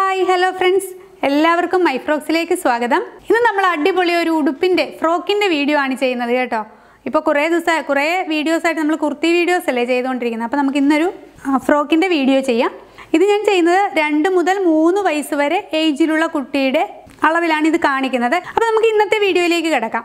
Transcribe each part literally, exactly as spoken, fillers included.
Hi hello friends, എല്ലാവർക്കും my ഫ്രോക്സിലേക്ക് സ്വാഗതം. ഇന്ന് നമ്മൾ അടിപൊളി ഒരു ഉടുപ്പിൻ്റെ ഫ്രോക്കിൻ്റെ വീഡിയോ ആണ് ചെയ്യുന്നത് കേട്ടോ. ഇപ്പോൾ കുറേ ദിവസം കുറേ വീഡിയോസായിട്ട് നമ്മൾ കുർത്തി വീഡിയോസ് അല്ലേ ചെയ്തുകൊണ്ടിരിക്കുന്നത്. അപ്പോൾ നമുക്ക് ഇന്നൊരു ഫ്രോക്കിൻ്റെ വീഡിയോ ചെയ്യാം. ഇത് ഞാൻ ചെയ്യുന്നത് രണ്ട് മുതൽ മൂന്ന് വയസ്സ് വരെ ഏജിലുള്ള കുട്ടിയുടെ അളവിലാണ് ഇത് കാണിക്കുന്നത്. അപ്പോൾ നമുക്ക് ഇന്നത്തെ വീഡിയോയിലേക്ക് കിടക്കാം.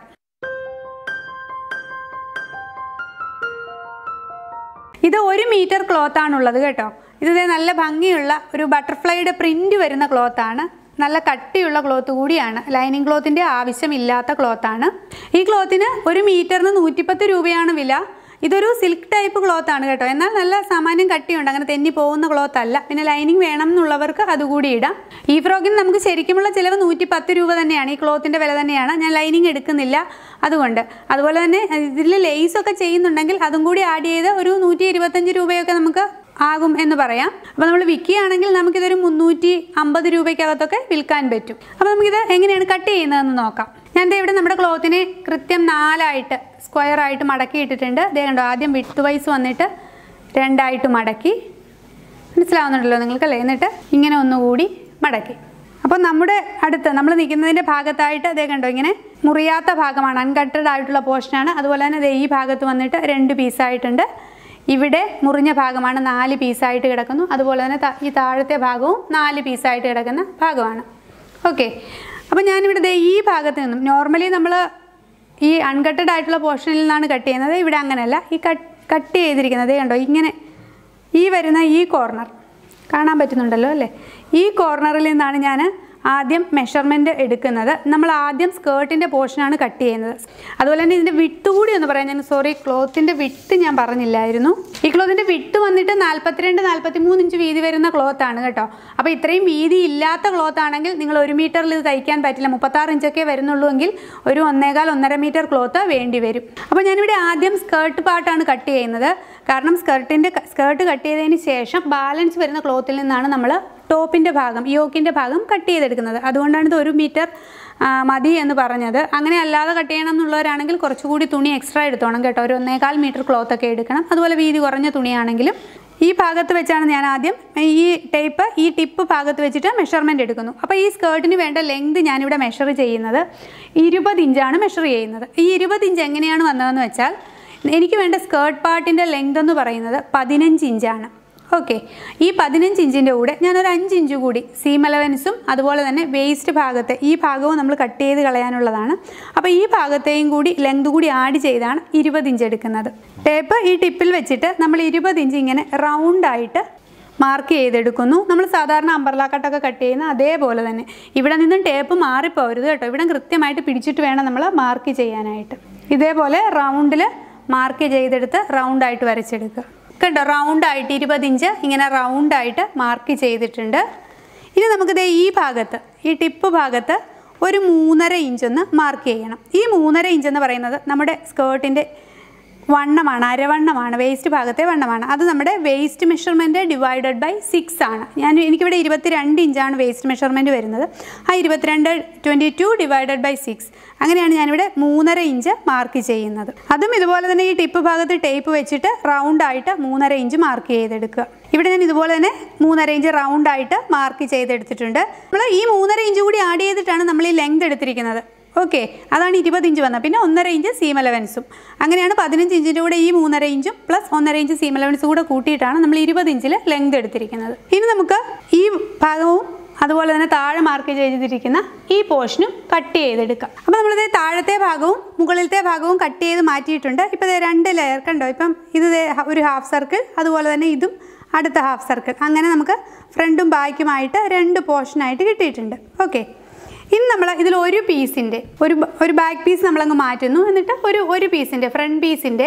ഇത് ഒരു മീറ്റർ ക്ലോത്ത് ആണുള്ളത് കേട്ടോ. ഇത് നല്ല ഭംഗിയുള്ള ഒരു ബട്ടർഫ്ലൈയുടെ പ്രിന്റ് വരുന്ന ക്ലോത്താണ്. നല്ല കട്ടിയുള്ള ക്ലോത്ത് കൂടിയാണ്. ലൈനിങ് ക്ലോത്തിൻ്റെ ആവശ്യമില്ലാത്ത ക്ലോത്താണ്. ഈ ക്ലോത്തിന് ഒരു മീറ്ററിന് നൂറ്റിപ്പത്ത് രൂപയാണ് വില. ഇതൊരു സിൽക്ക് ടൈപ്പ് ക്ലോത്ത് ആണ് കേട്ടോ. എന്നാൽ നല്ല സാമാന്യം കട്ടിയുണ്ട്, അങ്ങനെ തെന്നി പോകുന്ന ക്ലോത്ത് അല്ല. പിന്നെ ലൈനിങ് വേണം എന്നുള്ളവർക്ക് അതുകൂടി ഇടാം. ഈ ഫ്രോക്കിന് നമുക്ക് ശരിക്കുമുള്ള ചിലവ് നൂറ്റി പത്ത് രൂപ തന്നെയാണ്. ഈ ക്ലോത്തിൻ്റെ വില തന്നെയാണ്. ഞാൻ ലൈനിങ് എടുക്കുന്നില്ല അതുകൊണ്ട്. അതുപോലെ തന്നെ ഇതിൽ ലേസൊക്കെ ചെയ്യുന്നുണ്ടെങ്കിൽ അതും കൂടി ആഡ് ചെയ്ത് ഒരു നൂറ്റി ഇരുപത്തഞ്ച് രൂപയൊക്കെ നമുക്ക് ആകും എന്ന് പറയാം. അപ്പോൾ നമ്മൾ വിൽക്കുകയാണെങ്കിൽ നമുക്കിതൊരു മുന്നൂറ്റി അമ്പത് രൂപയ്ക്കകത്തൊക്കെ വിൽക്കാൻ പറ്റും. അപ്പോൾ നമുക്കിത് എങ്ങനെയാണ് കട്ട് ചെയ്യുന്നതെന്ന് നോക്കാം. ഞാൻ ഇവിടെ നമ്മുടെ ക്ലോത്തിനെ കൃത്യം നാലായിട്ട് സ്ക്വയറായിട്ട് മടക്കി ഇട്ടിട്ടുണ്ട്. ദേ കണ്ടോ, ആദ്യം വിഡ്ത്ത് വൈസ് വന്നിട്ട് രണ്ടായിട്ട് മടക്കി, മനസ്സിലാവുന്നുണ്ടല്ലോ നിങ്ങൾക്കല്ലേ? എന്നിട്ട് ഇങ്ങനെ ഒന്നുകൂടി മടക്കി. അപ്പോൾ നമ്മുടെ അടുത്ത് നമ്മൾ നിൽക്കുന്നതിൻ്റെ ഭാഗത്തായിട്ട് അതേ കണ്ടോ, ഇങ്ങനെ മുറിയാത്ത ഭാഗമാണ്, അൺകട്ടഡ് ആയിട്ടുള്ള പോർഷനാണ്. അതുപോലെ തന്നെ ദേ ഈ ഭാഗത്ത് വന്നിട്ട് രണ്ട് പീസായിട്ടുണ്ട്. ഇവിടെ മുറിഞ്ഞ ഭാഗമാണ്, നാല് പീസായിട്ട് കിടക്കുന്നു. അതുപോലെ തന്നെ ഈ താഴത്തെ ഭാഗവും നാല് പീസായിട്ട് കിടക്കുന്ന ഭാഗമാണ്. ഓക്കെ, അപ്പോൾ ഞാനിവിടെ ദേ ഈ ഭാഗത്ത് നിന്നും നോർമലി നമ്മൾ ഈ അൺകട്ടഡ് ആയിട്ടുള്ള പോർഷനിൽ നിന്നാണ് കട്ട് ചെയ്യുന്നത്. ഇവിടെ അങ്ങനെയല്ല. ഈ കട്ട് കട്ട് ചെയ്തിരിക്കുന്നത് കണ്ടോ, ഇങ്ങനെ ഈ വരുന്ന ഈ കോർണർ കാണാൻ പറ്റുന്നുണ്ടല്ലോ അല്ലേ? ഈ കോർണറിൽ നിന്നാണ് ഞാൻ ആദ്യം മെഷർമെൻറ്റ് എടുക്കുന്നത്. നമ്മൾ ആദ്യം സ്കേർട്ടിൻ്റെ പോർഷനാണ് കട്ട് ചെയ്യുന്നത്. അതുപോലെ തന്നെ ഇതിൻ്റെ വിട്ട് കൂടി ഒന്ന് പറയാം. ഞാൻ സോറി, ക്ലോത്തിൻ്റെ വിട്ട് ഞാൻ പറഞ്ഞില്ലായിരുന്നു. ഈ ക്ലോത്തിൻ്റെ വിട്ട് വന്നിട്ട് നാൽപ്പത്തിരണ്ട് നാൽപ്പത്തി മൂന്ന് ഇഞ്ച് വീതി വരുന്ന ക്ലോത്താണ് കേട്ടോ. അപ്പോൾ ഇത്രയും വീതി ഇല്ലാത്ത ക്ലോത്ത് ആണെങ്കിൽ നിങ്ങൾ ഒരു മീറ്ററിൽ ഇത് തയ്ക്കാൻ പറ്റില്ല. മുപ്പത്താറ് ഇഞ്ചൊക്കെ വരുന്നുള്ളൂ എങ്കിൽ ഒരു ഒന്നേകാൽ ഒന്നര മീറ്റർ ക്ലോത്ത് വേണ്ടി വരും. അപ്പോൾ ഞാനിവിടെ ആദ്യം സ്കേർട്ട് പാർട്ടാണ് കട്ട് ചെയ്യുന്നത്. കാരണം സ്കേർട്ടിൻ്റെ സ്കേർട്ട് കട്ട് ചെയ്തതിന് ശേഷം ബാലൻസ് വരുന്ന ക്ലോത്തിൽ നിന്നാണ് നമ്മൾ ടോപ്പിൻ്റെ ഭാഗം, യോക്കിൻ്റെ ഭാഗം കട്ട് ചെയ്തെടുക്കുന്നത്. അതുകൊണ്ടാണ് ഇത് ഒരു മീറ്റർ മതി എന്ന് പറഞ്ഞത്. അങ്ങനെ അല്ലാതെ കട്ട് ചെയ്യണം എന്നുള്ളവരാണെങ്കിൽ കുറച്ചുകൂടി തുണി എക്സ്ട്രാ എടുത്തോണം കേട്ടോ. ഒരു ഒന്നേകാൽ മീറ്റർ ക്ലോത്തൊക്കെ എടുക്കണം. അതുപോലെ വീതി കുറഞ്ഞ തുണിയാണെങ്കിലും ഈ ഭാഗത്ത് വെച്ചാണ് ഞാൻ ആദ്യം ഈ ടേപ്പ് ഈ ടിപ്പ് ഭാഗത്ത് വെച്ചിട്ട് മെഷർമെൻറ്റ് എടുക്കുന്നു. അപ്പോൾ ഈ സ്കേർട്ടിന് വേണ്ട ലെങ്ത് ഞാനിവിടെ മെഷർ ചെയ്യുന്നത് ഇരുപത് ഇഞ്ചാണ് മെഷർ ചെയ്യുന്നത്. ഈ ഇരുപത് ഇഞ്ച് എങ്ങനെയാണ് വന്നതെന്ന് വെച്ചാൽ, എനിക്ക് വേണ്ട സ്കേർട്ട് പാർട്ടിൻ്റെ ലെങ്ത് എന്ന് പറയുന്നത് പതിനഞ്ച് ഇഞ്ചാണ്. ഓക്കെ, ഈ പതിനഞ്ച് ഇഞ്ചിൻ്റെ കൂടെ ഞാനൊരു അഞ്ച് ഇഞ്ച് കൂടി സീം അലവൻസും അതുപോലെ തന്നെ വേസ്റ്റ് ഭാഗത്തെ ഈ ഭാഗവും നമ്മൾ കട്ട് ചെയ്ത് കളയാനുള്ളതാണ്. അപ്പോൾ ഈ ഭാഗത്തെയും കൂടി ലെങ്ത് കൂടി ആഡ് ചെയ്താണ് ഇരുപത് ഇഞ്ച് എടുക്കുന്നത്. ടേപ്പ് ഈ ടിപ്പിൽ വെച്ചിട്ട് നമ്മൾ ഇരുപത് ഇഞ്ച് ഇങ്ങനെ റൗണ്ടായിട്ട് മാർക്ക് ചെയ്തെടുക്കുന്നു. നമ്മൾ സാധാരണ അംബ്രല കട്ടൊക്കെ കട്ട് ചെയ്യുന്ന അതേപോലെ തന്നെ. ഇവിടെ നിന്നും ടേപ്പ് മാറിപ്പോരുത് കേട്ടോ. ഇവിടെ കൃത്യമായിട്ട് പിടിച്ചിട്ട് വേണം നമ്മൾ മാർക്ക് ചെയ്യാനായിട്ട്. ഇതേപോലെ റൗണ്ടിൽ മാർക്ക് ചെയ്തെടുത്ത് റൗണ്ടായിട്ട് വരച്ചെടുക്കുക. കണ്ടോ, റൗണ്ടായിട്ട് ഇരുപത് ഇഞ്ച് ഇങ്ങനെ റൗണ്ടായിട്ട് മാർക്ക് ചെയ്തിട്ടുണ്ട്. ഇനി നമുക്ക് ദേ ഈ ഭാഗത്ത് ഈ ടിപ്പ് ഭാഗത്ത് ഒരു മൂന്നര ഇഞ്ചൊന്ന് മാർക്ക് ചെയ്യണം. ഈ മൂന്നര ഇഞ്ചെന്ന് പറയുന്നത് നമ്മുടെ സ്കേർട്ടിൻ്റെ വണ്ണമാണ്, അരവണ്ണമാണ്, വേസ്റ്റ് ഭാഗത്തെ വണ്ണമാണ്. അത് നമ്മുടെ waist measurement divided by six ആണ്. ഞാൻ എനിക്കിവിടെ ഇരുപത്തി രണ്ട് ഇഞ്ചാണ് വേസ്റ്റ് മെഷർമെൻറ്റ് വരുന്നത്. ആ ഇരുപത്തിരണ്ട് twenty two divided by six, അങ്ങനെയാണ് ഞാനിവിടെ മൂന്നര ഇഞ്ച് മാർക്ക് ചെയ്യുന്നത്. അതും ഇതുപോലെ തന്നെ ഈ ടിപ്പ് ഭാഗത്ത് ടേപ്പ് വെച്ചിട്ട് റൗണ്ടായിട്ട് മൂന്നര ഇഞ്ച് മാർക്ക് ചെയ്തെടുക്കുക. ഇവിടെ ഞാൻ ഇതുപോലെ തന്നെ മൂന്നര ഇഞ്ച് റൗണ്ടായിട്ട് മാർക്ക് ചെയ്തെടുത്തിട്ടുണ്ട്. നമ്മൾ ഈ മൂന്നര ഇഞ്ച് കൂടി ആഡ് ചെയ്തിട്ടാണ് നമ്മൾ ഈ ലെങ്ത് എടുത്തിരിക്കുന്നത്. ഓക്കെ, അതാണ് ഇരുപത് ഇഞ്ച് വന്നത്. പിന്നെ ഒന്നര ഇഞ്ച് സീം അലവൻസും, അങ്ങനെയാണ് പതിനഞ്ച് ഇഞ്ചിൻ്റെ കൂടെ ഈ മൂന്നര ഇഞ്ചും പ്ലസ് ഒന്നര ഇഞ്ച് സീം അലവൻസും കൂടെ കൂട്ടിയിട്ടാണ് നമ്മൾ ഇരുപത് ഇഞ്ചിൽ ലെങ്ത് എടുത്തിരിക്കുന്നത്. ഇനി നമുക്ക് ഈ ഭാഗവും അതുപോലെ തന്നെ താഴെ മാർക്ക് ചെയ്തിരിക്കുന്ന ഈ പോർഷനും കട്ട് ചെയ്തെടുക്കാം. അപ്പോൾ നമ്മളിത് താഴത്തെ ഭാഗവും മുകളിലത്തെ ഭാഗവും കട്ട് ചെയ്ത് മാറ്റിയിട്ടുണ്ട്. ഇപ്പോൾ ഇത് രണ്ട് ലെയർ കണ്ടോ. ഇപ്പം ഇത് ഒരു ഹാഫ് സർക്കിൾ, അതുപോലെ തന്നെ ഇതും അടുത്ത ഹാഫ് സർക്കിൾ, അങ്ങനെ നമുക്ക് ഫ്രണ്ടും ബാക്കുമായിട്ട് രണ്ട് പോർഷനായിട്ട് കിട്ടിയിട്ടുണ്ട്. ഓക്കെ, ഇനി നമ്മൾ ഇതിൽ ഒരു പീസിൻ്റെ ഒരു ഒരു ബാക്ക് പീസ് നമ്മളങ്ങ് മാറ്റുന്നു. എന്നിട്ട് ഒരു ഒരു പീസിൻ്റെ ഫ്രണ്ട് പീസിൻ്റെ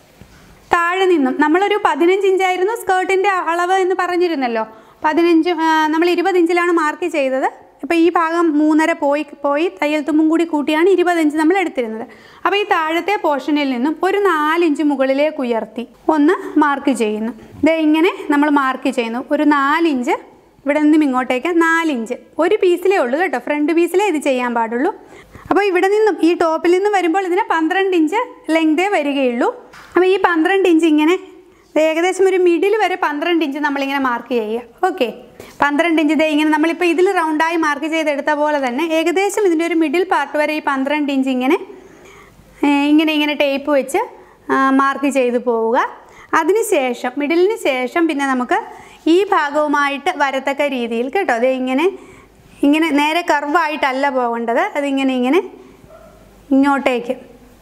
താഴെ നിന്നും നമ്മളൊരു പതിനഞ്ച് ഇഞ്ചായിരുന്നു സ്കേർട്ടിൻ്റെ അളവ് എന്ന് പറഞ്ഞിരുന്നല്ലോ. പതിനഞ്ച് നമ്മൾ ഇരുപത് ഇഞ്ചിലാണ് മാർക്ക് ചെയ്തത്. ഇപ്പോൾ ഈ ഭാഗം മൂന്നര പോയി പോയി തയ്യൽ തുമ്പും കൂടി കൂട്ടിയാണ് ഇരുപതഞ്ച് നമ്മൾ എടുത്തിരുന്നത്. അപ്പോൾ ഈ താഴത്തെ പോർഷനിൽ നിന്നും ഒരു നാലിഞ്ച് മുകളിലേക്ക് ഉയർത്തി ഒന്ന് മാർക്ക് ചെയ്യുന്നു. ഇത് ഇങ്ങനെ നമ്മൾ മാർക്ക് ചെയ്യുന്നു. ഒരു നാലിഞ്ച് ഇവിടെ നിന്നും ഇങ്ങോട്ടേക്ക് നാലിഞ്ച് ഒരു പീസിലേ ഉള്ളൂ കേട്ടോ. ഫ്രണ്ട് പീസിലേ ഇത് ചെയ്യാൻ പാടുള്ളൂ. അപ്പോൾ ഇവിടെ നിന്നും ഈ ടോപ്പിൽ നിന്നും വരുമ്പോൾ ഇതിന് പന്ത്രണ്ട് ഇഞ്ച് ലെങ്തേ വരികയുള്ളൂ. അപ്പോൾ ഈ പന്ത്രണ്ട് ഇഞ്ച് ഇങ്ങനെ ഏകദേശം ഒരു മിഡിൽ വരെ പന്ത്രണ്ട് ഇഞ്ച് നമ്മളിങ്ങനെ മാർക്ക് ചെയ്യുക. ഓക്കെ, പന്ത്രണ്ട് ഇഞ്ച് ഇതേ ഇങ്ങനെ നമ്മളിപ്പോൾ ഇതിൽ റൗണ്ടായി മാർക്ക് ചെയ്തെടുത്ത പോലെ തന്നെ ഏകദേശം ഇതിൻ്റെ ഒരു മിഡിൽ പാർട്ട് വരെ ഈ പന്ത്രണ്ട് ഇഞ്ച് ഇങ്ങനെ ഇങ്ങനെ ഇങ്ങനെ ടേപ്പ് വെച്ച് മാർക്ക് ചെയ്ത് പോവുക. അതിനുശേഷം മിഡിലിന് ശേഷം പിന്നെ നമുക്ക് ഈ ഭാഗവുമായിട്ട് വരത്തക്ക രീതിയിൽ കേട്ടോ, അത് ഇങ്ങനെ ഇങ്ങനെ നേരെ കർവായിട്ടല്ല പോകേണ്ടത്, അതിങ്ങനെ ഇങ്ങനെ ഇങ്ങോട്ടേക്ക്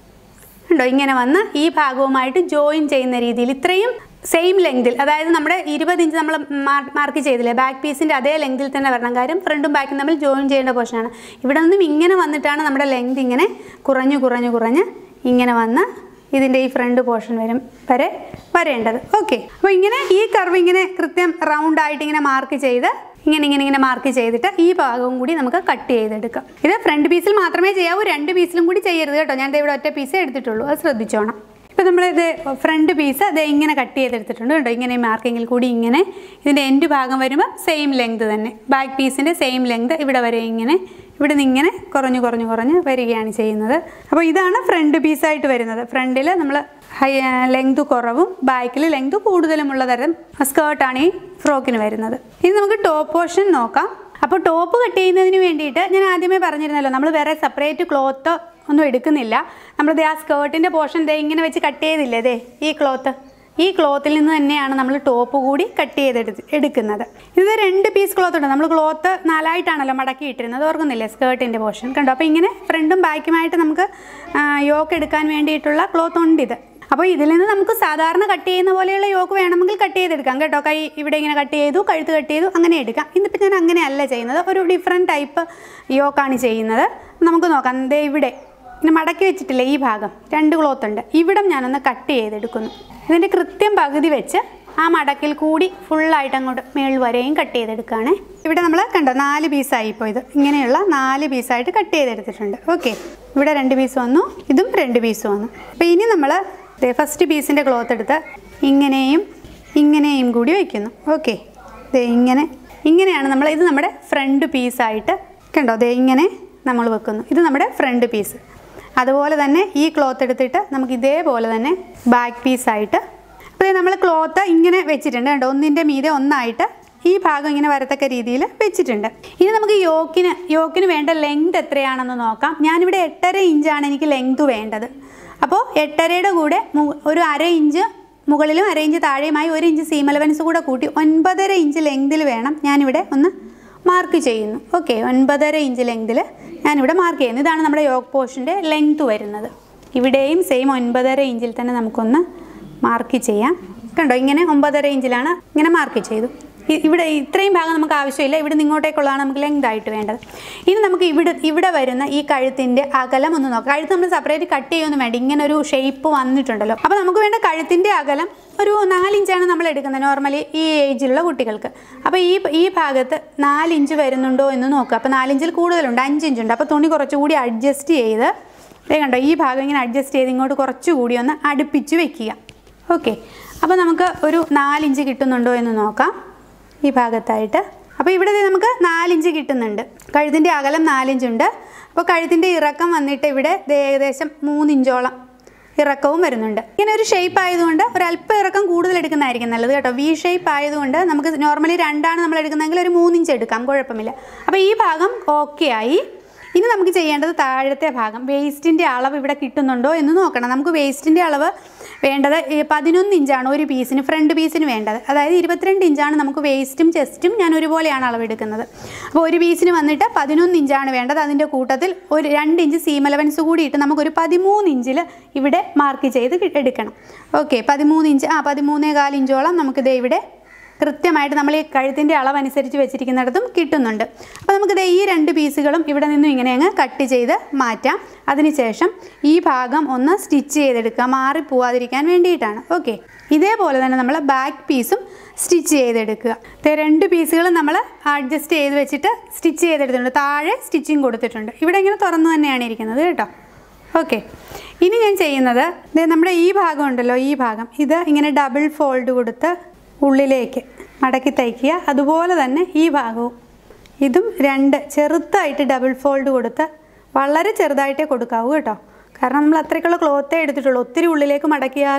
ഉണ്ടോ ഇങ്ങനെ വന്ന് ഈ ഭാഗവുമായിട്ട് ജോയിൻ ചെയ്യുന്ന രീതിയിൽ ഇത്രയും സെയിം ലെങ്തിൽ, അതായത് നമ്മുടെ ഇരുപത് ഇഞ്ച് നമ്മൾ മാർക്ക് ചെയ്തില്ലേ ബാക്ക് പീസിൻ്റെ അതേ ലെങ്തിൽ തന്നെ വരണം. കാര്യം ഫ്രണ്ടും ബാക്കും തമ്മിൽ ജോയിൻ ചെയ്യേണ്ട പോർഷനാണ്. ഇവിടെ നിന്നും ഇങ്ങനെ വന്നിട്ടാണ് നമ്മുടെ ലെങ്ത് ഇങ്ങനെ കുറഞ്ഞു കുറഞ്ഞു കുറഞ്ഞ് ഇങ്ങനെ വന്ന് ഇതിൻ്റെ ഈ ഫ്രണ്ട് പോർഷൻ വരും വരെ വരേണ്ടത്. ഓക്കെ, അപ്പോൾ ഇങ്ങനെ ഈ കർവ് ഇങ്ങനെ കൃത്യം റൗണ്ടായിട്ട് ഇങ്ങനെ മാർക്ക് ചെയ്ത് ഇങ്ങനെ ഇങ്ങനെ ഇങ്ങനെ മാർക്ക് ചെയ്തിട്ട് ഈ ഭാഗവും കൂടി നമുക്ക് കട്ട് ചെയ്തെടുക്കാം. ഇത് ഫ്രണ്ട് പീസിൽ മാത്രമേ ചെയ്യാവൂ, രണ്ട് പീസിലും കൂടി ചെയ്യരുത് കേട്ടോ. ഞാൻ ഇവിടെ ഒറ്റ പീസേ എടുത്തിട്ടുള്ളൂ, അത് ശ്രദ്ധിച്ചോണം. ഇപ്പോൾ നമ്മളിത് ഫ്രണ്ട് പീസ് അത് ഇങ്ങനെ കട്ട് ചെയ്തെടുത്തിട്ടുണ്ട് കേട്ടോ. ഇങ്ങനെ മാർക്കിങ്ങിൽ കൂടി ഇങ്ങനെ ഇതിൻ്റെ എൻഡ് ഭാഗം വരുമ്പോൾ സെയിം ലെങ്ത് തന്നെ, ബാക്ക് പീസിൻ്റെ സെയിം ലെങ്ത് ഇവിടെ വരെ ഇങ്ങനെ ഇവിടെ നിന്ന് ഇങ്ങനെ കുറഞ്ഞു കുറഞ്ഞു കുറഞ്ഞ് വരികയാണ് ചെയ്യുന്നത്. അപ്പോൾ ഇതാണ് ഫ്രണ്ട് പീസായിട്ട് വരുന്നത്. ഫ്രണ്ടിൽ നമ്മൾ ഹൈ ലെങ്ത് കുറവും ബാക്കിൽ ലെങ്ത് കൂടുതലുമുള്ള തരം സ്കേർട്ടാണ് ഈ ഫ്രോക്കിന് വരുന്നത്. ഇനി നമുക്ക് ടോപ്പ് പോർഷൻ നോക്കാം. അപ്പോൾ ടോപ്പ് കട്ട് ചെയ്യുന്നതിന് വേണ്ടിയിട്ട് ഞാൻ ആദ്യമേ പറഞ്ഞിരുന്നല്ലോ, നമ്മൾ വേറെ സെപ്പറേറ്റ് ക്ലോത്ത് ഒന്നും എടുക്കുന്നില്ല. നമ്മളിത് ആ സ്കേർട്ടിൻ്റെ പോർഷൻ ദേ ഇങ്ങനെ വെച്ച് കട്ട് ചെയ്തില്ലേ, ദേ ഈ ക്ലോത്ത്, ഈ ക്ലോത്തിൽ നിന്ന് തന്നെയാണ് നമ്മൾ ടോപ്പ് കൂടി കട്ട് ചെയ്തെടുത്ത് എടുക്കുന്നത്. ഇത് രണ്ട് പീസ് ക്ലോത്ത് ഉണ്ട്. നമ്മൾ ക്ലോത്ത് നാലായിട്ടാണല്ലോ മടക്കി ഇട്ടിരുന്നത്, ഓർക്കുന്നില്ലേ സ്കേർട്ടിൻ്റെ പോർഷൻ കണ്ടോ. അപ്പോൾ ഇങ്ങനെ ഫ്രണ്ടും ബാക്കുമായിട്ട് നമുക്ക് യോക്ക് എടുക്കാൻ വേണ്ടിയിട്ടുള്ള ക്ലോത്ത് ഉണ്ട് ഇത്. അപ്പോൾ ഇതിൽ നിന്ന് നമുക്ക് സാധാരണ കട്ട് ചെയ്യുന്ന പോലെയുള്ള യോക്ക് വേണമെങ്കിൽ കട്ട് ചെയ്തെടുക്കാം കേട്ടോ. കൈ ഇവിടെ ഇങ്ങനെ കട്ട് ചെയ്തു, കഴുത്ത് കട്ട് ചെയ്തു, അങ്ങനെ എടുക്കാം. ഇന്നിപ്പോൾ ഞാൻ അങ്ങനെയല്ല ചെയ്യുന്നത്, ഒരു ഡിഫറെൻറ്റ് ടൈപ്പ് യോക്കാണ് ചെയ്യുന്നത്. നമുക്ക് നോക്കാം. ദേ ഇവിടെ ഇങ്ങനെ മടക്കി വെച്ചിട്ടില്ലേ ഈ ഭാഗം, രണ്ട് ക്ലോത്ത് ഉണ്ട്, ഇവിടം ഞാനൊന്ന് കട്ട് ചെയ്തെടുക്കുന്നു. ഇതിൻ്റെ കൃത്യം പകുതി വെച്ച് ആ മടക്കിൽ കൂടി ഫുള്ളായിട്ട് അങ്ങോട്ട് മേൾ വരെയും കട്ട് ചെയ്തെടുക്കുകയാണ്. ഇവിടെ നമ്മൾ കണ്ടോ നാല് പീസായി. ഇപ്പോൾ ഇത് ഇങ്ങനെയുള്ള നാല് പീസായിട്ട് കട്ട് ചെയ്തെടുത്തിട്ടുണ്ട്. ഓക്കെ, ഇവിടെ രണ്ട് പീസ് വന്നു, ഇതും രണ്ട് പീസ് വന്നു. അപ്പോൾ ഇനി നമ്മൾ ഫസ്റ്റ് പീസിൻ്റെ ക്ലോത്ത് എടുത്ത് ഇങ്ങനെയും ഇങ്ങനെയും കൂടി വയ്ക്കുന്നു. ഓക്കെ, ദേ ഇങ്ങനെ ഇങ്ങനെയാണ് നമ്മൾ, ഇത് നമ്മുടെ ഫ്രണ്ട് പീസായിട്ട് കണ്ടോ, ദേ ഇങ്ങനെ നമ്മൾ വെക്കുന്നു. ഇത് നമ്മുടെ ഫ്രണ്ട് പീസ്. അതുപോലെ തന്നെ ഈ ക്ലോത്ത് എടുത്തിട്ട് നമുക്ക് ഇതേപോലെ തന്നെ ബാക്ക് പീസായിട്ട്, അപ്പോൾ നമ്മൾ ക്ലോത്ത് ഇങ്ങനെ വെച്ചിട്ടുണ്ട് കണ്ടോ, ഒന്നിൻ്റെ മീതെ ഒന്നായിട്ട് ഈ ഭാഗം ഇങ്ങനെ വരത്തക്ക രീതിയിൽ വെച്ചിട്ടുണ്ട്. ഇനി നമുക്ക് യോക്കിന് യോക്കിന് വേണ്ട ലെങ്ത് എത്രയാണെന്ന് നോക്കാം. ഞാനിവിടെ എട്ടര ഇഞ്ചാണ് എനിക്ക് ലെങ്ത് വേണ്ടത്. അപ്പോൾ എട്ടരയുടെ കൂടെ ഒരു അര ഇഞ്ച് മുകളിലും അര ഇഞ്ച് താഴെയുമായി ഒരു ഇഞ്ച് സീം അലവൻസ് കൂടെ കൂട്ടി ഒൻപതര ഇഞ്ച് ലെങ്തിൽ വേണം ഞാനിവിടെ ഒന്ന് മാർക്ക് ചെയ്യുന്നു. ഓക്കെ, ഒൻപതര ഇഞ്ച് ലെങ്തിൽ ഞാനിവിടെ മാർക്ക് ചെയ്യുന്നു. ഇതാണ് നമ്മുടെ യോക്ക് പോർഷൻ്റെ ലെങ്ത് വരുന്നത്. ഇവിടെയും സെയിം ഒൻപതര ഇഞ്ചിൽ തന്നെ നമുക്കൊന്ന് മാർക്ക് ചെയ്യാം കണ്ടോ. ഇങ്ങനെ ഒമ്പതര ഇഞ്ചിലാണ് ഇങ്ങനെ മാർക്ക് ചെയ്തു. ഇവിടെ ഇത്രയും ഭാഗം നമുക്ക് ആവശ്യമില്ല, ഇവിടെ നിങ്ങോട്ടേക്കുള്ളതാണ് നമുക്ക് ലെങ്ത് ആയിട്ട് വേണ്ടത്. ഇനി നമുക്ക് ഇവിടെ ഇവിടെ വരുന്ന ഈ കഴുത്തിൻ്റെ അകലം ഒന്ന് നോക്കാം. കഴുത്ത് നമ്മൾ സെപ്പറേറ്റ് കട്ട് ചെയ്യുമൊന്നും വേണ്ട, ഇങ്ങനെ ഒരു ഷേപ്പ് വന്നിട്ടുണ്ടല്ലോ. അപ്പോൾ നമുക്ക് വേണ്ട കഴുത്തിൻ്റെ അകലം ഒരു നാലിഞ്ചാണ് നമ്മൾ എടുക്കുന്നത് നോർമലി ഈ ഏജിലുള്ള കുട്ടികൾക്ക്. അപ്പോൾ ഈ ഈ ഭാഗത്ത് നാലിഞ്ച് വരുന്നുണ്ടോ എന്ന് നോക്കുക. അപ്പോൾ നാലിഞ്ചിൽ കൂടുതലുണ്ട്, അഞ്ചിഞ്ചുണ്ട്. അപ്പോൾ തുണി കുറച്ചുകൂടി അഡ്ജസ്റ്റ് ചെയ്ത് അതേ കണ്ടോ, ഈ ഭാഗം ഇങ്ങനെ അഡ്ജസ്റ്റ് ചെയ്ത് ഇങ്ങോട്ട് കുറച്ചുകൂടി ഒന്ന് അടുപ്പിച്ച് വെക്കുക. ഓക്കെ, അപ്പോൾ നമുക്ക് ഒരു നാലിഞ്ച് കിട്ടുന്നുണ്ടോ എന്ന് നോക്കാം ഈ ഭാഗത്തായിട്ട്. അപ്പോൾ ഇവിടെ നമുക്ക് നാലിഞ്ച് കിട്ടുന്നുണ്ട്. കഴുത്തിൻ്റെ അകലം നാലിഞ്ചുണ്ട്. അപ്പോൾ കഴുത്തിൻ്റെ ഇറക്കം വന്നിട്ട് ഇവിടെ ഏകദേശം മൂന്നിഞ്ചോളം ഇറക്കവും വരുന്നുണ്ട്. ഇങ്ങനെ ഒരു ഷേപ്പ് ആയതുകൊണ്ട് ഒരല്പം ഇറക്കം കൂടുതൽ എടുക്കുന്നതായിരിക്കും നല്ലത് കേട്ടോ. വി ഷേപ്പ് ആയതുകൊണ്ട് നമുക്ക് നോർമലി രണ്ടാണ് നമ്മൾ എടുക്കുന്നതെങ്കിൽ ഒരു മൂന്നിഞ്ച് എടുക്കാം, കുഴപ്പമില്ല. അപ്പോൾ ഈ ഭാഗം ഓക്കെ ആയി. ഇനി നമുക്ക് ചെയ്യേണ്ടത് താഴത്തെ ഭാഗം, വേസ്റ്റിൻ്റെ അളവ് ഇവിടെ കിട്ടുന്നുണ്ടോ എന്ന് നോക്കണം. നമുക്ക് വേസ്റ്റിൻ്റെ അളവ് വേണ്ടത് പതിനൊന്ന് ഇഞ്ചാണ് ഒരു പീസിന്, ഫ്രണ്ട് പീസിന് വേണ്ടത്. അതായത് ഇരുപത്തിരണ്ട് ഇഞ്ചാണ് നമുക്ക് വേസ്റ്റും ചെസ്റ്റും ഞാൻ ഒരുപോലെയാണ് അളവെടുക്കുന്നത്. അപ്പോൾ ഒരു പീസിന് വന്നിട്ട് പതിനൊന്ന് ഇഞ്ചാണ് വേണ്ടത്. അതിൻ്റെ കൂട്ടത്തിൽ ഒരു രണ്ട് ഇഞ്ച് സീം അലവൻസ് കൂടി ഇട്ട് നമുക്കൊരു പതിമൂന്ന് ഇഞ്ചിൽ ഇവിടെ മാർക്ക് ചെയ്ത് എടുക്കണം. ഓക്കെ, പതിമൂന്ന് ഇഞ്ച് ആ പതിമൂന്നേ കാൽ ഇഞ്ചോളം നമുക്കിത് ഇവിടെ കൃത്യമായിട്ട് നമ്മൾ ഈ കഴുത്തിൻ്റെ അളവനുസരിച്ച് വെച്ചിരിക്കുന്നിടത്തും കിട്ടുന്നുണ്ട്. അപ്പോൾ നമുക്കിത് ഈ രണ്ട് പീസുകളും ഇവിടെ നിന്നും ഇങ്ങനെ അങ്ങ് കട്ട് ചെയ്ത് മാറ്റാം. അതിനുശേഷം ഈ ഭാഗം ഒന്ന് സ്റ്റിച്ച് ചെയ്തെടുക്കുക, മാറിപ്പോവാതിരിക്കാൻ വേണ്ടിയിട്ടാണ്. ഓക്കെ, ഇതേപോലെ തന്നെ നമ്മൾ ബാക്ക് പീസും സ്റ്റിച്ച് ചെയ്തെടുക്കുക. രണ്ട് പീസുകളും നമ്മൾ അഡ്ജസ്റ്റ് ചെയ്ത് വെച്ചിട്ട് സ്റ്റിച്ച് ചെയ്തെടുത്തിട്ടുണ്ട്. താഴെ സ്റ്റിച്ചിങ് കൊടുത്തിട്ടുണ്ട്. ഇവിടെ ഇങ്ങനെ തുറന്നു തന്നെയാണ് ഇരിക്കുന്നത് കേട്ടോ. ഓക്കെ, ഇനി ഞാൻ ചെയ്യുന്നത് നമ്മുടെ ഈ ഭാഗം ഉണ്ടല്ലോ, ഈ ഭാഗം ഇത് ഇങ്ങനെ ഡബിൾ ഫോൾഡ് കൊടുത്ത് ഉള്ളിലേക്ക് മടക്കി തയ്ക്കുക. അതുപോലെ തന്നെ ഈ ഭാഗവും ഇതും രണ്ട് ചെറുതായിട്ട് ഡബിൾ ഫോൾഡ് കൊടുത്ത്, വളരെ ചെറുതായിട്ടേ കൊടുക്കാവൂ കേട്ടോ. കാരണം നമ്മൾ അത്രയ്ക്കുള്ള ക്ലോത്തേ എടുത്തിട്ടുള്ളൂ. ഒത്തിരി ഉള്ളിലേക്ക് മടക്കിയാൽ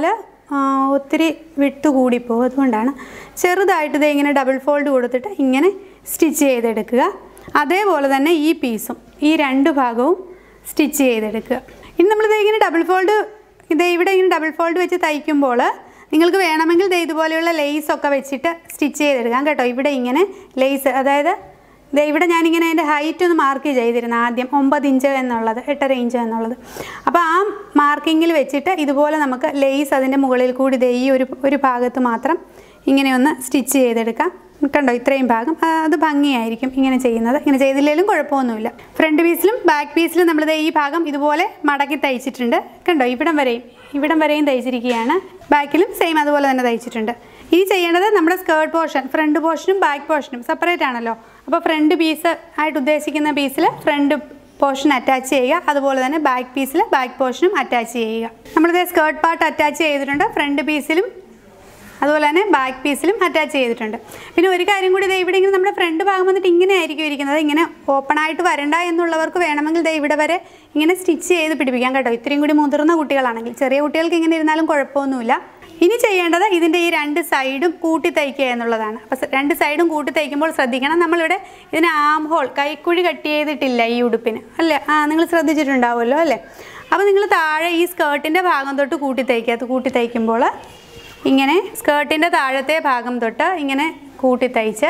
ഒത്തിരി വിട്ട് കൂടിപ്പോകും. അതുകൊണ്ടാണ് ചെറുതായിട്ട് ഇത് ഇങ്ങനെ ഡബിൾ ഫോൾഡ് കൊടുത്തിട്ട് ഇങ്ങനെ സ്റ്റിച്ച് ചെയ്തെടുക്കുക. അതേപോലെ തന്നെ ഈ പീസും ഈ രണ്ട് ഭാഗവും സ്റ്റിച്ച് ചെയ്തെടുക്കുക. ഇനി നമ്മളിത് ഇങ്ങനെ ഡബിൾ ഫോൾഡ് ഇത് ഇവിടെ ഇങ്ങനെ ഡബിൾ ഫോൾഡ് വെച്ച് തയ്ക്കുമ്പോൾ നിങ്ങൾക്ക് വേണമെങ്കിൽ ഇത് ഇതുപോലെയുള്ള ലേസൊക്കെ വെച്ചിട്ട് സ്റ്റിച്ച് ചെയ്തെടുക്കാം കേട്ടോ. ഇവിടെ ഇങ്ങനെ ലേസ്, അതായത് ദേ ഇവിടെ ഞാനിങ്ങനെ അതിൻ്റെ ഹൈറ്റ് ഒന്ന് മാർക്ക് ചെയ്തിരുന്നു ആദ്യം, ഒമ്പത് ഇഞ്ച് എന്നുള്ളത്, എട്ടര ഇഞ്ച് എന്നുള്ളത്. അപ്പോൾ ആ മാർക്കിങ്ങിൽ വെച്ചിട്ട് ഇതുപോലെ നമുക്ക് ലേസ് അതിൻ്റെ മുകളിൽ കൂടി ദേ ഈ ഒരു ഒരു ഭാഗത്ത് മാത്രം ഇങ്ങനെ ഒന്ന് സ്റ്റിച്ച് ചെയ്തെടുക്കാം. കണ്ടോ, ഇത്രയും ഭാഗം അത് ഭംഗിയായിരിക്കും ഇങ്ങനെ ചെയ്യുന്നത്. ഇങ്ങനെ ചെയ്തില്ലെങ്കിലും കുഴപ്പമൊന്നുമില്ല. ഫ്രണ്ട് പീസിലും ബാക്ക് പീസിലും നമ്മളിത് ഈ ഭാഗം ഇതുപോലെ മടക്കി തയ്ച്ചിട്ടുണ്ട്. കണ്ടോ, ഇവിടം വരെയും ഇവിടം വരെയും തയ്ച്ചിരിക്കുകയാണ്. ബാക്കിലും സെയിം അതുപോലെ തന്നെ തയ്ച്ചിട്ടുണ്ട്. ഇനി ചെയ്യേണ്ടത് നമ്മുടെ സ്കേർട്ട് പോർഷൻ, ഫ്രണ്ട് പോർഷനും ബാക്ക് പോർഷനും സെപ്പറേറ്റ് ആണല്ലോ. അപ്പോൾ ഫ്രണ്ട് പീസ് ആയിട്ട് ഉദ്ദേശിക്കുന്ന പീസിൽ ഫ്രണ്ട് പോർഷൻ അറ്റാച്ച് ചെയ്യുക, അതുപോലെ തന്നെ ബാക്ക് പീസിൽ ബാക്ക് പോർഷനും അറ്റാച്ച് ചെയ്യുക. നമ്മളിത് സ്കേർട്ട് പാർട്ട് അറ്റാച്ച് ചെയ്തിട്ടുണ്ട്, ഫ്രണ്ട് പീസിലും അതുപോലെ തന്നെ ബാക്ക് പീസിലും അറ്റാച്ച് ചെയ്തിട്ടുണ്ട്. പിന്നെ ഒരു കാര്യം കൂടി, ദേ ഇവിടെ ഇങ്ങനെ നമ്മുടെ ഫ്രണ്ട് ഭാഗം വന്നിട്ട് ഇങ്ങനെ ആയിരിക്കും ഇരിക്കുന്നത്. ഇങ്ങനെ ഓപ്പൺ ആയിട്ട് വരണ്ട എന്നുള്ളവർക്ക് വേണമെങ്കിൽ ദേ ഇവിടെ വരെ ഇങ്ങനെ സ്റ്റിച്ച് ചെയ്ത് പിടിപ്പിക്കാം കേട്ടോ. ഇത്രയും കൂടി മുതിർന്ന കുട്ടികളാണെങ്കിൽ, ചെറിയ കുട്ടികൾക്ക് ഇങ്ങനെ ഇരുന്നാലും കുഴപ്പമൊന്നുമില്ല. ഇനി ചെയ്യേണ്ടത് ഇതിൻ്റെ ഈ രണ്ട് സൈഡും കൂട്ടി തയ്ക്കുക എന്നുള്ളതാണ്. അപ്പോൾ രണ്ട് സൈഡും കൂട്ടി തയ്ക്കുമ്പോൾ ശ്രദ്ധിക്കണം, നമ്മളിവിടെ ഇതിന് ആം ഹോൾ, കൈക്കുഴി കട്ട് ചെയ്തിട്ടില്ല ഈ ഉടുപ്പിന് അല്ലേ? ആ, നിങ്ങൾ ശ്രദ്ധിച്ചിട്ടുണ്ടാവുമല്ലോ അല്ലേ? അപ്പോൾ നിങ്ങൾ താഴെ ഈ സ്കേർട്ടിൻ്റെ ഭാഗം തൊട്ട് കൂട്ടി തയ്ക്കുക. അത് കൂട്ടി തയ്ക്കുമ്പോൾ ഇങ്ങനെ സ്കേർട്ടിൻ്റെ താഴത്തെ ഭാഗം തൊട്ട് ഇങ്ങനെ കൂട്ടി തയ്ച്ച്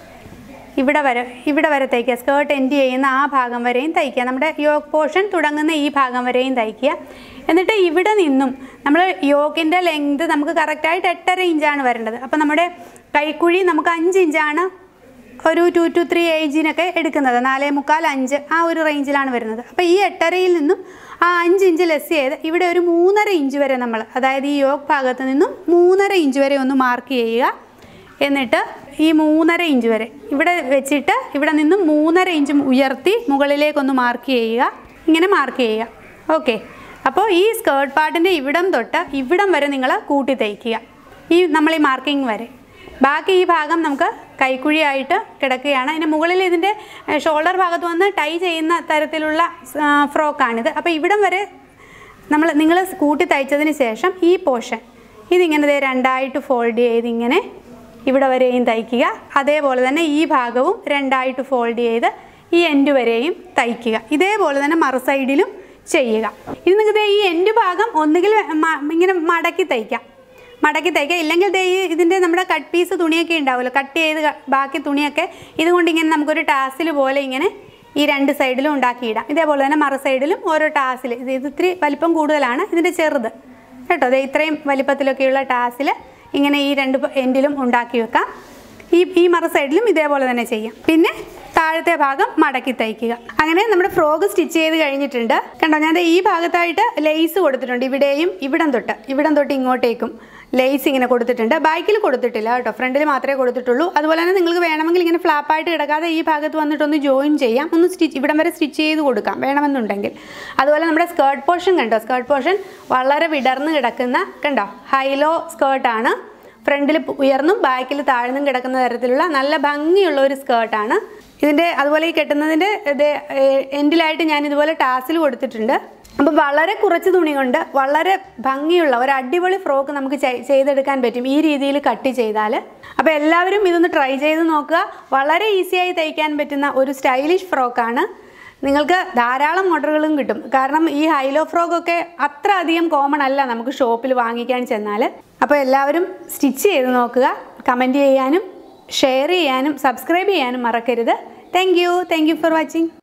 ഇവിടെ വരെ ഇവിടെ വരെ തയ്ക്കുക. സ്കേർട്ട് എൻഡ് ചെയ്യുന്ന ആ ഭാഗം വരെയും തയ്ക്കുക. നമ്മുടെ യോക്ക് പോർഷൻ തുടങ്ങുന്ന ഈ ഭാഗം വരെയും തയ്ക്കുക. എന്നിട്ട് ഇവിടെ നിന്നും നമ്മൾ യോക്കിൻ്റെ ലെങ്ത് നമുക്ക് കറക്റ്റായിട്ട് എട്ടര ഇഞ്ചാണ് വരേണ്ടത്. അപ്പോൾ നമ്മുടെ കൈക്കുഴി നമുക്ക് അഞ്ച് ഇഞ്ചാണ് ഒരു ടു ടു ത്രീ ഏജിനൊക്കെ എടുക്കുന്നത്. നാലേ മുക്കാൽ അഞ്ച് ആ ഒരു റേഞ്ചിലാണ് വരുന്നത്. അപ്പോൾ ഈ എട്ടരയിൽ നിന്നും ആ അഞ്ച് ഇഞ്ച് ലെസ് ചെയ്ത് ഇവിടെ ഒരു മൂന്നര ഇഞ്ച് വരെ നമ്മൾ, അതായത് ഈ യോക്ക് ഭാഗത്ത് നിന്നും മൂന്നര ഇഞ്ച് വരെ ഒന്ന് മാർക്ക് ചെയ്യുക. എന്നിട്ട് ഈ മൂന്നര ഇഞ്ച് വരെ ഇവിടെ വെച്ചിട്ട് ഇവിടെ നിന്നും മൂന്നര ഇഞ്ച് ഉയർത്തി മുകളിലേക്കൊന്ന് മാർക്ക് ചെയ്യുക. ഇങ്ങനെ മാർക്ക് ചെയ്യുക. ഓക്കെ, അപ്പോൾ ഈ സ്കേർട്ട് പാർട്ടിൻ്റെ ഇവിടം തൊട്ട് ഇവിടം വരെ നിങ്ങൾ കൂട്ടി തയ്ക്കുക, ഈ നമ്മൾ ഈ മാർക്കിംഗ് വരെ. ബാക്കി ഈ ഭാഗം നമുക്ക് കൈക്കുഴിയായിട്ട് കിടക്കുകയാണ്. അതിന് മുകളിൽ ഇതിൻ്റെ ഷോൾഡർ ഭാഗത്ത് വന്ന് ടൈ ചെയ്യുന്ന തരത്തിലുള്ള ഫ്രോക്കാണിത്. അപ്പോൾ ഇവിടം വരെ നമ്മൾ നിങ്ങൾ കൂട്ടി തയ്ച്ചതിന് ശേഷം ഈ പോർഷൻ ഇതിങ്ങനെ രണ്ടായിട്ട് ഫോൾഡ് ചെയ്ത് ഇങ്ങനെ ഇവിടെ വരെയും തയ്ക്കുക. അതേപോലെ തന്നെ ഈ ഭാഗവും രണ്ടായിട്ട് ഫോൾഡ് ചെയ്ത് ഈ എൻഡ് വരെയും തയ്ക്കുക. ഇതേപോലെ തന്നെ മറു സൈഡിലും ചെയ്യുക. ഇനി നിങ്ങൾക്ക് ഈ എൻഡ് ഭാഗം ഒന്നുകിൽ ഇങ്ങനെ മടക്കി തയ്ക്കാം, മടക്കി തയ്ക്കുക. ഇല്ലെങ്കിൽ ദേ ഇതിൻ്റെ നമ്മുടെ കട്ട് പീസ് തുണിയൊക്കെ ഉണ്ടാവുമല്ലോ, കട്ട് ചെയ്ത് ബാക്കി തുണിയൊക്കെ ഇതുകൊണ്ട് ഇങ്ങനെ നമുക്കൊരു ടാസിൽ പോലെ ഇങ്ങനെ ഈ രണ്ട് സൈഡിലും ഉണ്ടാക്കിയിടാം. ഇതേപോലെ തന്നെ മറു സൈഡിലും ഓരോ ടാസിൽ, ഇത് ഇത് ഇത്തിരി വലിപ്പം കൂടുതലാണ് ഇതിൻ്റെ ചെറുത് കേട്ടോ. അതെ, ഇത്രയും വലിപ്പത്തിലൊക്കെയുള്ള ടാസിൽ ഇങ്ങനെ ഈ രണ്ട് എൻഡിലും ഉണ്ടാക്കി വെക്കാം. ഈ ഈ മറു സൈഡിലും ഇതേപോലെ തന്നെ ചെയ്യാം. പിന്നെ താഴത്തെ ഭാഗം മടക്കി തയ്ക്കുക. അങ്ങനെ നമ്മുടെ ഫ്രോക്ക് സ്റ്റിച്ച് ചെയ്ത് കഴിഞ്ഞിട്ടുണ്ട്. കണ്ടോ, ഞാൻ ഈ ഭാഗത്തായിട്ട് ലേസ് കൊടുത്തിട്ടുണ്ട്. ഇവിടെയും ഇവിടം തൊട്ട് ഇവിടം തൊട്ട് ഇങ്ങോട്ടേക്കും ലേസ് ഇങ്ങനെ കൊടുത്തിട്ടുണ്ട്. ബാക്കിൽ കൊടുത്തിട്ടില്ല കേട്ടോ, ഫ്രണ്ടിൽ മാത്രമേ കൊടുത്തിട്ടുള്ളൂ. അതുപോലെ തന്നെ നിങ്ങൾക്ക് വേണമെങ്കിൽ ഇങ്ങനെ ഫ്ലാപ്പായിട്ട് കിടക്കാതെ ഈ ഭാഗത്ത് വന്നിട്ടൊന്ന് ജോയിൻ ചെയ്യാം, ഒന്ന് സ്റ്റിച്ച് ഇവിടം വരെ സ്റ്റിച്ച് ചെയ്ത് കൊടുക്കാം വേണമെന്നുണ്ടെങ്കിൽ. അതുപോലെ നമ്മുടെ സ്കേർട്ട് പോർഷൻ കണ്ടോ, സ്കേർട്ട് പോർഷൻ വളരെ വിടർന്ന് കിടക്കുന്ന കണ്ടോ ഹൈലോ സ്കേർട്ടാണ്. ഫ്രണ്ടിൽ ഉയർന്നും ബാക്കിൽ താഴ്ന്നും കിടക്കുന്ന തരത്തിലുള്ള നല്ല ഭംഗിയുള്ള ഒരു സ്കേർട്ടാണ് ഇതിൻ്റെ. അതുപോലെ ഈ കെട്ടുന്നതിൻ്റെ ഇത് എൻഡിലായിട്ട് ഞാൻ ഇതുപോലെ ടാസിൽ കൊടുത്തിട്ടുണ്ട്. അപ്പം വളരെ കുറച്ച് തുണി കൊണ്ട് വളരെ ഭംഗിയുള്ള ഒരു അടിപൊളി ഫ്രോക്ക് നമുക്ക് ചെയ്തെടുക്കാൻ പറ്റും ഈ രീതിയിൽ കട്ട് ചെയ്താൽ. അപ്പോൾ എല്ലാവരും ഇതൊന്ന് ട്രൈ ചെയ്ത് നോക്കുക. വളരെ ഈസിയായി തയ്ക്കാൻ പറ്റുന്ന ഒരു സ്റ്റൈലിഷ് ഫ്രോക്കാണ്. നിങ്ങൾക്ക് ധാരാളം ഓർഡറുകളും കിട്ടും. കാരണം ഈ ഹൈലോ ഫ്രോക്കൊക്കെ അത്ര അധികം കോമൺ അല്ല നമുക്ക് ഷോപ്പിൽ വാങ്ങിക്കാൻ ചെന്നാൽ. അപ്പോൾ എല്ലാവരും സ്റ്റിച്ച് ചെയ്ത് നോക്കുക. കമൻറ്റ് ചെയ്യാനും ഷെയർ ചെയ്യാനും സബ്സ്ക്രൈബ് ചെയ്യാനും മറക്കരുത്. Thank you thank you for watching.